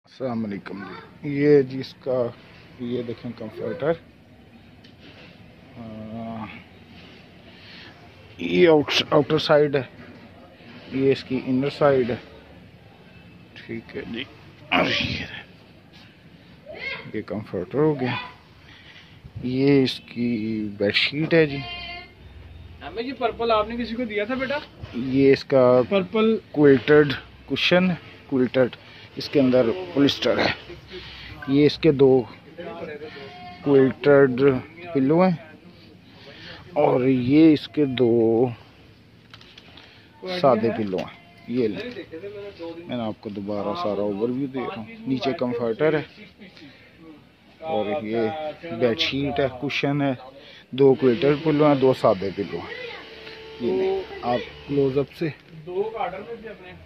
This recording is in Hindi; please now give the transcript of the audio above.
अस्सलाम वालेकुम जी। ये जिसका ये देखें कंफर्टर, ये आउटर साइड है, ये इसकी इनर साइड है। ठीक है जी। और ये कंफर्टर हो गया। ये इसकी बेडशीट है जी। हमें ये पर्पल आपने किसी को दिया था बेटा? ये इसका पर्पल क्विल्टेड कुशन, क्विल्टेड, इसके अंदर पॉलिस्टर है। ये इसके दो क्विल्टेड पिलो हैं और ये इसके दो सादे पिलो हैं। ये ले, मैंने आपको दोबारा सारा ओवरव्यू दे रहा हूँ। नीचे कंफर्टर है और ये बेडशीट है, कुशन है, दो क्विल्टेड पिलो हैं, दो सादे पिलो हैं। ये ले, आप क्लोजअप से दो ऑर्डर में थे अपने।